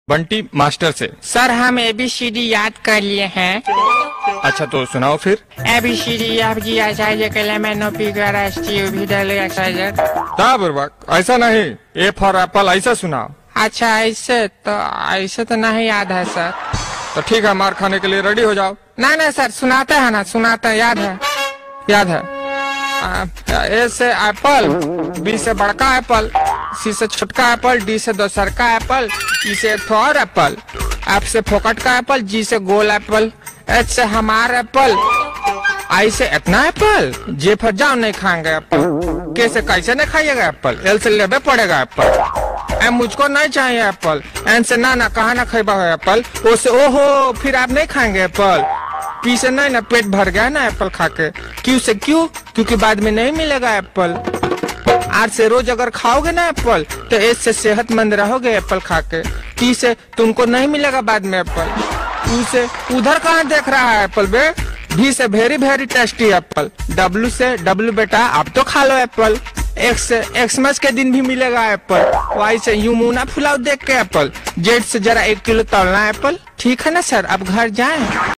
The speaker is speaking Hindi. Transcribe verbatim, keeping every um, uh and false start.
बंटी मास्टर से। सर हम ए बी सी डी याद कर लिए हैं। अच्छा तो सुनाओ फिर। A B C D F G H I J K L M N O P Q R S T U V W X Y Z. ऐसा नहीं, ए फॉर एप्पल ऐसा सुनाओ। अच्छा ऐसे तो ऐसे तो नहीं याद है सर। तो ठीक है, मार खाने के लिए रेडी हो जाओ। नहीं नहीं सर, सुनाते हैं ना, सुनाते हैं, याद है याद है। ए से एप्पल, बी से बड़का एप्पल, सी से छोटका एप्पल, डी से दोसर का एप्पल, ई से एक और एप्पल, एफ से फोकट का एप्पल, जी से गोल एप्पल, एच से हमार एप्पल, आई से इतना एप्पल, जे पर जाओ नहीं खाएंगे एप्पल, के से कैसे नहीं खाइएगा एप्पल, एल से लेबे पड़ेगा एप्पल, एम मुझको नहीं चाहिए एप्पल, एन से ना ना कहा ना खाइबा है एप्पल, ओ से ओहो फिर आप नहीं खाएंगे एप्पल, पी से नहीं ना पेट भर गया ना एप्पल खा के, क्यू से क्यों क्योंकि बाद में नहीं मिलेगा एप्पल, आर से रोज अगर खाओगे ना एप्पल तो एस से सेहतमंद रहोगे एप्पल खा के, टी से तुमको नहीं मिलेगा बाद में एप्पल, यू से उधर कहाँ देख रहा है एप्पल बे, भी से very very tasty apple, W से डब्ल्यू बेटा आप तो खा लो एप्पल, एक्स से एक्समस के दिन भी मिलेगा एप्पल, वाई से यू मुना फुलाओ देख के एप्पल, जेड से जरा एक किलो तोलना एप्पल। ठीक है ना सर, अब घर जाएं।